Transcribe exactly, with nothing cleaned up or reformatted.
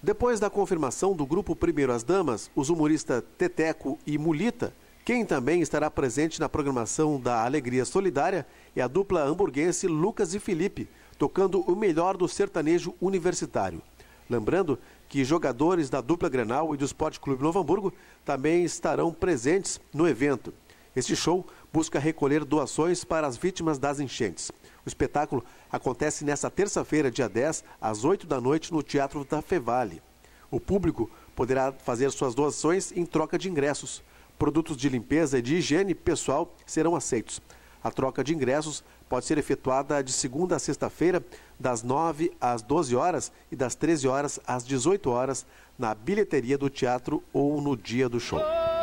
Depois da confirmação do grupo Primeiro as Damas, os humoristas Teteco e Mulita, quem também estará presente na programação da Alegria Solidária é a dupla hamburguense Lucas e Felipe, tocando o melhor do sertanejo universitário. Lembrando que jogadores da dupla Grenal e do Esporte Clube Novo Hamburgo também estarão presentes no evento. Este show busca recolher doações para as vítimas das enchentes. O espetáculo acontece nesta terça-feira, dia dez, às oito da noite, no Teatro da Fevale. O público poderá fazer suas doações em troca de ingressos. Produtos de limpeza e de higiene pessoal serão aceitos. A troca de ingressos pode ser efetuada de segunda a sexta-feira, das nove às doze horas e das treze horas às dezoito horas, na bilheteria do teatro ou no dia do show.